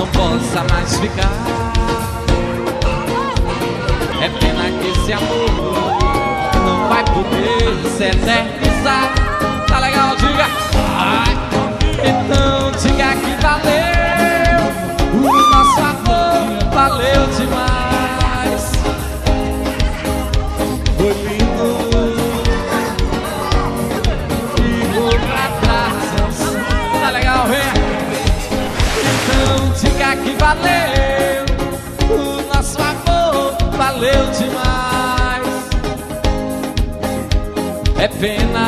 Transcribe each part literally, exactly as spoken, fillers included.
não possa mais ficar. É pena que esse amor não vai poder se eternizar. Tá legal? Diga! Ai. Então diga que valeu. O nosso amor valeu demais. Foi lindo. Ficou pra trás. Tá legal, vem? Então diga que valeu. O nosso amor valeu demais. É pena,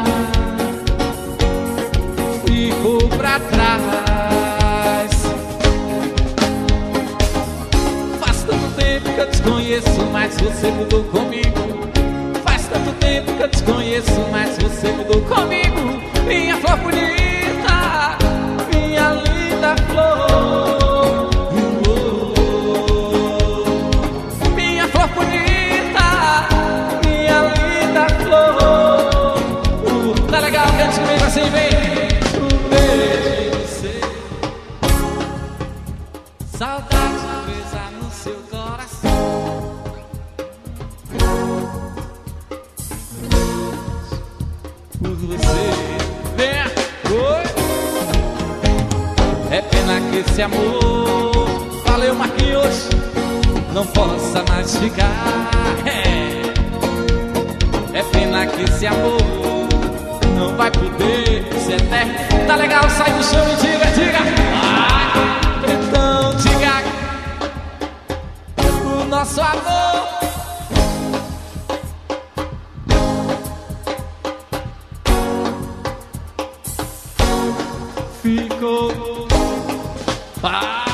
ficou pra trás. Faz tanto tempo que eu te conheço, mas você mudou comigo. Faz tanto tempo que eu te conheço, mas você mudou comigo. Minha flor bonita, minha linda flor. Minha flor bonita, minha linda flor. Tá legal, cante comigo assim, vem. Saudade presa no seu coração. Por você, venha, oi. É pena que esse amor, valeu Marquinhos, não possa mais ficar. É, é pena que esse amor não vai poder ser eterno. Tá legal, sai do chão e diga, diga. Ah, então diga o nosso amor ficou. Ah,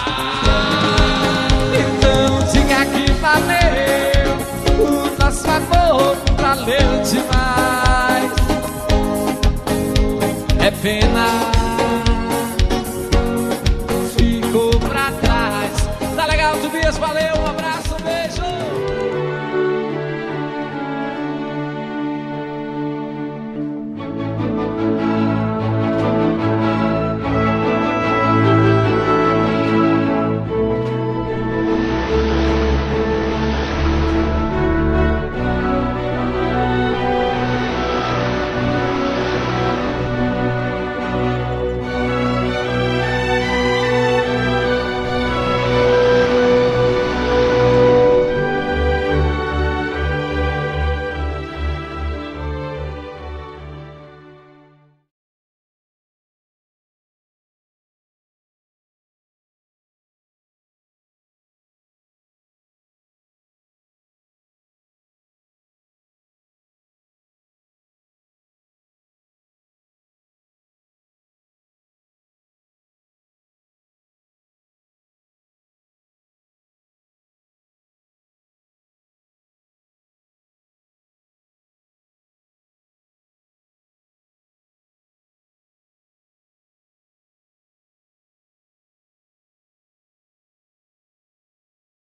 então diga que valeu. O nosso amor valeu demais. É pena, ficou pra trás. Tá legal, Tobias, valeu, um abraço, um beijo.